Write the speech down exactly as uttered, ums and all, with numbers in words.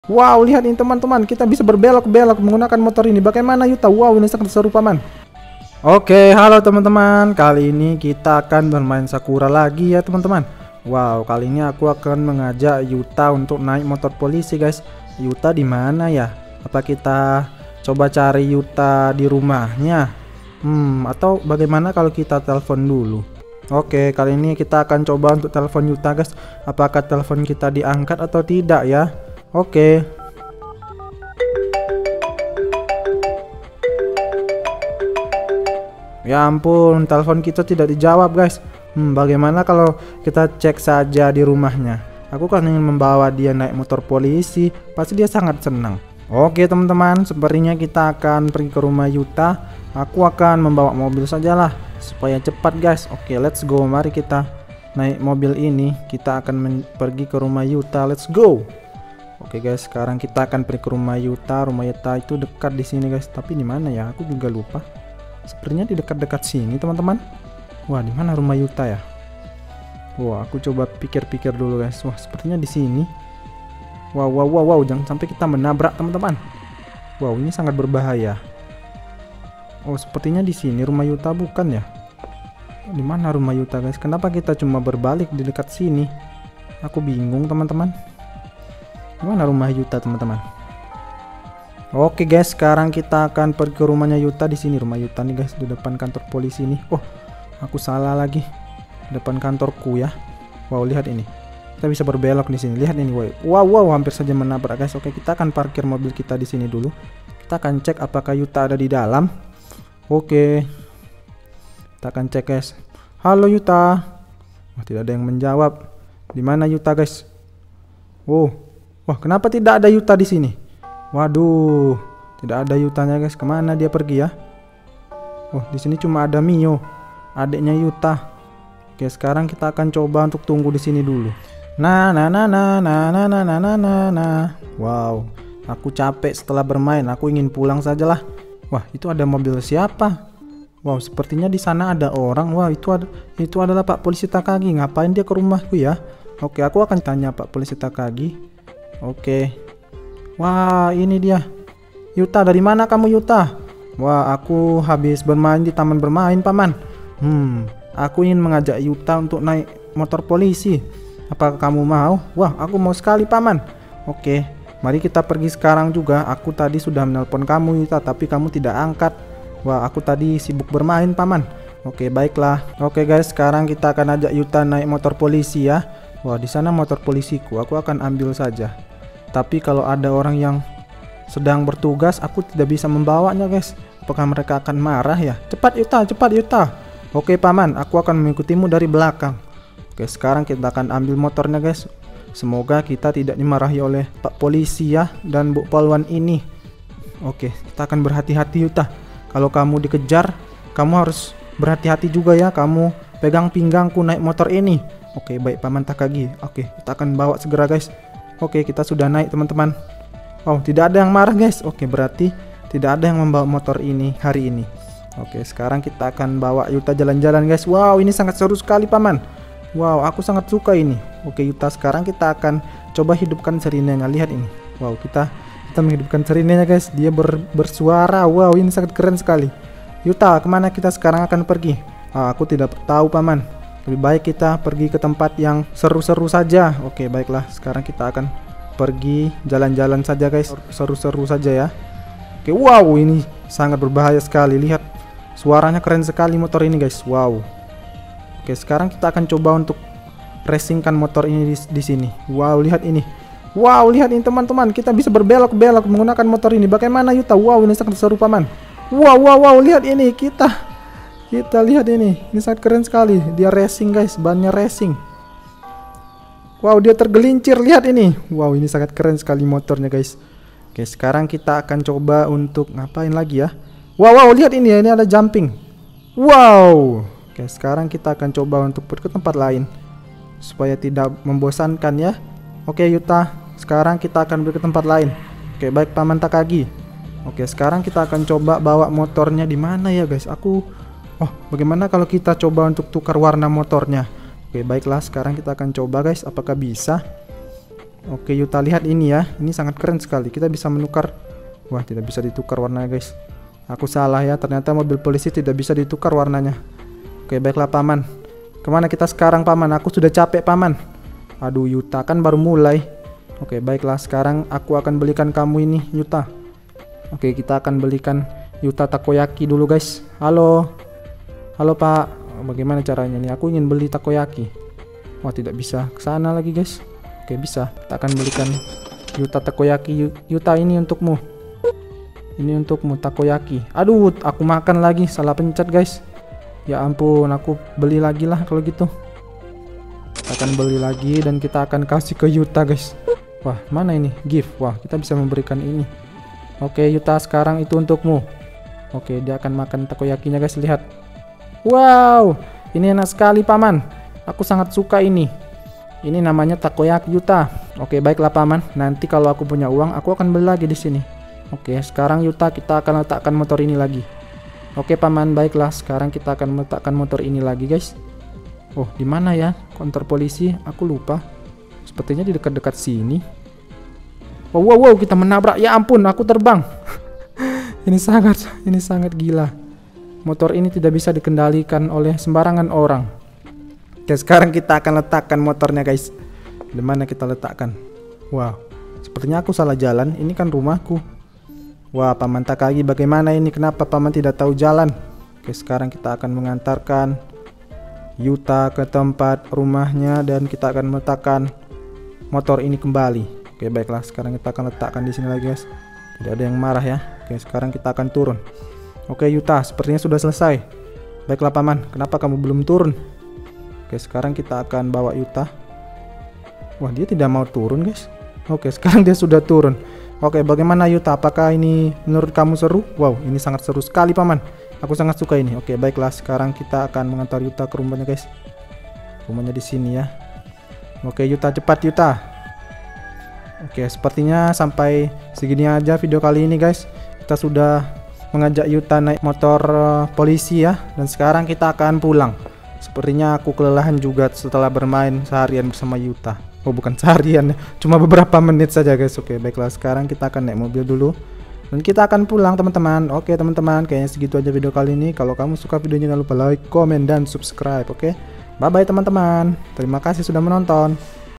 Wow, lihat ini teman-teman, kita bisa berbelok-belok menggunakan motor ini. Bagaimana Yuta? Wow, ini sangat seru paman. Oke, halo teman-teman. Kali ini kita akan bermain Sakura lagi ya teman-teman. Wow, kali ini aku akan mengajak Yuta untuk naik motor polisi guys. Yuta di mana ya? Apa kita coba cari Yuta di rumahnya? Hmm, atau bagaimana kalau kita telepon dulu? Oke, kali ini kita akan coba untuk telepon Yuta guys. Apakah telepon kita diangkat atau tidak ya? Oke. Ya ampun, telepon kita tidak dijawab guys. Hmm, bagaimana kalau kita cek saja di rumahnya? Aku kan ingin membawa dia naik motor polisi, pasti dia sangat senang. Oke teman-teman, sepertinya kita akan pergi ke rumah Yuta. Aku akan membawa mobil sajalah supaya cepat guys. Oke, let's go. Mari kita naik mobil ini. Kita akan pergi ke rumah Yuta. Let's go. Oke guys, sekarang kita akan pergi ke rumah Yuta. Rumah Yuta itu dekat di sini guys. Tapi di mana ya? Aku juga lupa. Sepertinya di dekat-dekat sini teman-teman. Wah, di mana rumah Yuta ya? Wah, aku coba pikir-pikir dulu guys. Wah, sepertinya di sini. Wow, wow, wow, wow. Jangan sampai kita menabrak teman-teman. Wow, ini sangat berbahaya. Oh, sepertinya di sini rumah Yuta bukan ya? Di mana rumah Yuta guys? Kenapa kita cuma berbalik di dekat sini? Aku bingung teman-teman. Di mana rumah Yuta teman-teman? Oke guys, sekarang kita akan pergi ke rumahnya Yuta. Di sini rumah Yuta nih guys, di depan kantor polisi nih. Oh, aku salah lagi. Depan kantorku ya. Wow, lihat ini. Kita bisa berbelok di sini. Lihat ini, wow, wow, hampir saja menabrak guys. Oke, kita akan parkir mobil kita di sini dulu. Kita akan cek apakah Yuta ada di dalam. Oke. Kita akan cek guys. Halo Yuta. Wah, tidak ada yang menjawab. Di mana Yuta guys? Oh. Wah, kenapa tidak ada Yuta di sini? Waduh, tidak ada Yutanya guys. Kemana dia pergi ya? Oh, di sini cuma ada Mio, adiknya Yuta. Oke, sekarang kita akan coba untuk tunggu di sini dulu. Nah, nah, nah, nah, nah, nah, nah, nah, nah, nah, nah. Wow, aku capek setelah bermain. Aku ingin pulang sajalah. Wah, itu ada mobil siapa? Wow, sepertinya di sana ada orang. Wah, itu ada, itu adalah Pak Polisi Takagi. Ngapain dia ke rumahku ya? Oke, aku akan tanya Pak Polisi Takagi. Oke. Wah, ini dia. Yuta, dari mana kamu Yuta? Wah, aku habis bermain di taman bermain, Paman. Hmm, aku ingin mengajak Yuta untuk naik motor polisi. Apakah kamu mau? Wah, aku mau sekali, Paman. Oke, mari kita pergi sekarang juga. Aku tadi sudah menelpon kamu Yuta, tapi kamu tidak angkat. Wah, aku tadi sibuk bermain, Paman. Oke, baiklah. Oke guys, sekarang kita akan ajak Yuta naik motor polisi ya. Wah, di sana motor polisiku. Aku akan ambil saja. Tapi kalau ada orang yang sedang bertugas, aku tidak bisa membawanya guys. Apakah mereka akan marah ya? Cepat Yuta, cepat Yuta. Oke Paman, aku akan mengikutimu dari belakang. Oke, sekarang kita akan ambil motornya guys. Semoga kita tidak dimarahi oleh Pak Polisi ya dan Bu Polwan ini. Oke, kita akan berhati-hati Yuta. Kalau kamu dikejar, kamu harus berhati-hati juga ya. Kamu pegang pinggangku naik motor ini. Oke, baik Paman Takagi. Oke, kita akan bawa segera guys. Oke, kita sudah naik teman-teman. Oh, tidak ada yang marah guys. Oke, berarti tidak ada yang membawa motor ini hari ini. Oke, sekarang kita akan bawa Yuta jalan-jalan guys. Wow, ini sangat seru sekali Paman. Wow, aku sangat suka ini. Oke Yuta, sekarang kita akan coba hidupkan sirinenya. Lihat ini. Wow, kita kita menghidupkan sirinenya guys. Dia ber, bersuara. Wow, ini sangat keren sekali. Yuta, kemana kita sekarang akan pergi? Ah, aku tidak tahu Paman. Lebih baik kita pergi ke tempat yang seru-seru saja. Oke, baiklah. Sekarang kita akan pergi jalan-jalan saja guys. Seru-seru saja ya. Oke, wow, ini sangat berbahaya sekali. Lihat, suaranya keren sekali motor ini guys. Wow. Oke, sekarang kita akan coba untuk racingkan motor ini di, di sini. Wow, lihat ini. Wow, lihat ini teman-teman. Kita bisa berbelok-belok menggunakan motor ini. Bagaimana Yuta? Wow, ini sangat seru Paman. Wow, wow, wow, lihat ini. Kita Kita lihat ini. Ini sangat keren sekali. Dia racing guys, bannya racing. Wow, dia tergelincir. Lihat ini. Wow, ini sangat keren sekali motornya guys. Oke, sekarang kita akan coba untuk ngapain lagi ya. Wow, wow, lihat ini. Ini ada jumping. Wow. Oke, sekarang kita akan coba untuk pergi ke tempat lain supaya tidak membosankan ya. Oke Yuta, sekarang kita akan pergi ke tempat lain. Oke, baik Paman Takagi. Oke, sekarang kita akan coba bawa motornya di mana ya guys. Aku Oh, bagaimana kalau kita coba untuk tukar warna motornya? Oke, baiklah. Sekarang kita akan coba guys, apakah bisa. Oke Yuta, lihat ini ya. Ini sangat keren sekali. Kita bisa menukar. Wah, tidak bisa ditukar warnanya guys. Aku salah ya. Ternyata mobil polisi tidak bisa ditukar warnanya. Oke, baiklah paman. Kemana kita sekarang paman? Aku sudah capek paman. Aduh Yuta, kan baru mulai. Oke, baiklah. Sekarang aku akan belikan kamu ini Yuta. Oke, kita akan belikan Yuta takoyaki dulu guys. Halo. Halo pak. Bagaimana caranya nih? Aku ingin beli takoyaki. Wah, tidak bisa. Kesana lagi guys. Oke, bisa. Kita akan belikan Yuta takoyaki. Yuta, ini untukmu. Ini untukmu takoyaki. Aduh, aku makan lagi. Salah pencet guys. Ya ampun, aku beli lagi lah kalau gitu. Kita akan beli lagi dan kita akan kasih ke Yuta guys. Wah, mana ini? Gift. Wah, kita bisa memberikan ini. Oke Yuta, sekarang itu untukmu. Oke, dia akan makan takoyakinya guys. Lihat. Wow, ini enak sekali paman. Aku sangat suka ini. Ini namanya takoyaki Yuta. Oke, baiklah paman. Nanti kalau aku punya uang, aku akan beli lagi di sini. Oke, sekarang Yuta, kita akan letakkan motor ini lagi. Oke paman, baiklah. Sekarang kita akan meletakkan motor ini lagi guys. Oh, di mana ya kantor polisi? Aku lupa. Sepertinya di dekat-dekat sini. Wow, wow, wow, kita menabrak. Ya ampun, aku terbang. Ini sangat, ini sangat gila. Motor ini tidak bisa dikendalikan oleh sembarangan orang. Oke, sekarang kita akan letakkan motornya guys. Di mana kita letakkan? Wow, sepertinya aku salah jalan. Ini kan rumahku. Wah, paman Takagi, bagaimana ini? Kenapa paman tidak tahu jalan? Oke, sekarang kita akan mengantarkan Yuta ke tempat rumahnya dan kita akan meletakkan motor ini kembali. Oke, baiklah. Sekarang kita akan letakkan di sini lagi guys. Tidak ada yang marah ya. Oke, sekarang kita akan turun. Oke Yuta, sepertinya sudah selesai. Baiklah paman, kenapa kamu belum turun? Oke, sekarang kita akan bawa Yuta. Wah, dia tidak mau turun guys. Oke, sekarang dia sudah turun. Oke, bagaimana Yuta? Apakah ini menurut kamu seru? Wow, ini sangat seru sekali paman. Aku sangat suka ini. Oke, baiklah. Sekarang kita akan mengantar Yuta ke rumahnya guys. Rumahnya di sini ya. Oke Yuta, cepat Yuta. Oke, sepertinya sampai segini aja video kali ini guys. Kita sudah mengajak Yuta naik motor uh, polisi ya. Dan sekarang kita akan pulang. Sepertinya aku kelelahan juga setelah bermain seharian bersama Yuta. Oh, bukan seharian, cuma beberapa menit saja guys. Oke, baiklah. Sekarang kita akan naik mobil dulu dan kita akan pulang teman-teman. Oke teman-teman, kayaknya segitu aja video kali ini. Kalau kamu suka videonya jangan lupa like, komen, dan subscribe. Oke, bye bye teman-teman. Terima kasih sudah menonton.